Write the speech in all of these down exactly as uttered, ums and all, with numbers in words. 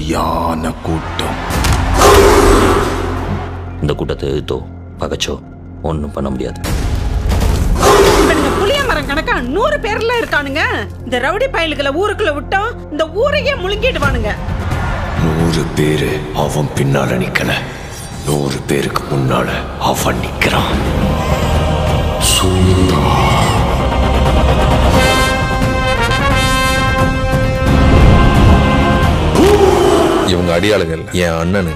சரியான கூட்டம். இந்த கூட்டத்தை எதிர்த்தோ பகச்சோ ஒன்றும் பண்ண முடியாது. புளிய மரம் கணக்கா நூறு பேர்ல இருக்கானுங்க. இந்த ரவுடி பயல்களை ஊருக்குள்ள விட்டோம் இந்த ஊரையே முழுங்கிடுவானுங்க. நூறு பேரு அவன் பின்னால நிக்கல, நூறு பேருக்கு முன்னால அவன் நிக்கிறான். இவங்க அடியாளுகள் என் அண்ணனு.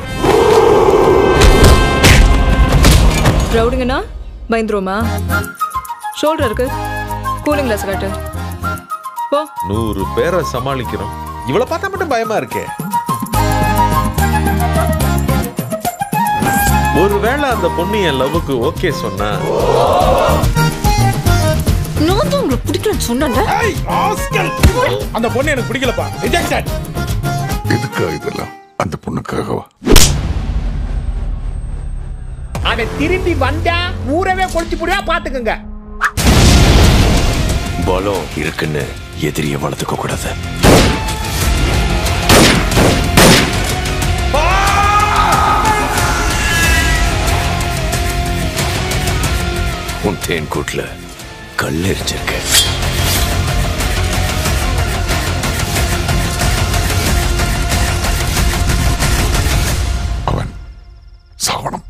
ரவுடிங்கண்ணா பயந்துருமா? ஷோல்டர் இருக்கு, கூலிங் கிளாஸ் காட்டு. போ. நூறு பேரை சமாளிக்கிறோம், இவளை பார்த்தா மட்டும் பயமா இருக்கே. ஒருவேளை அந்த பொண்ணு என் லவ்வுக்கு ஓகே சொன்னா, நான் தான் உங்களுக்கு பிடிக்கலன்னு சொன்னேன்ல. அந்த பொண்ணு எனக்கு பிடிக்கலப்பா, ரிஜெக்டட். எதுக்கா இதெல்லாம்? அந்த பொண்ணுக்காகவா? அதை திரும்பி வந்தா ஊரவே கொளுத்தி போடுவா, பாத்துக்கங்க. பலம் இருக்குன்னு எதிரிய வளர்த்துக்க கூடாது. உன் தேன் கூட்டுல கல் எரிஞ்சிருக்க. அவன் சாவணம்.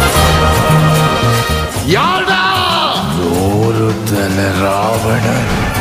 நூறு தல ராவணன்.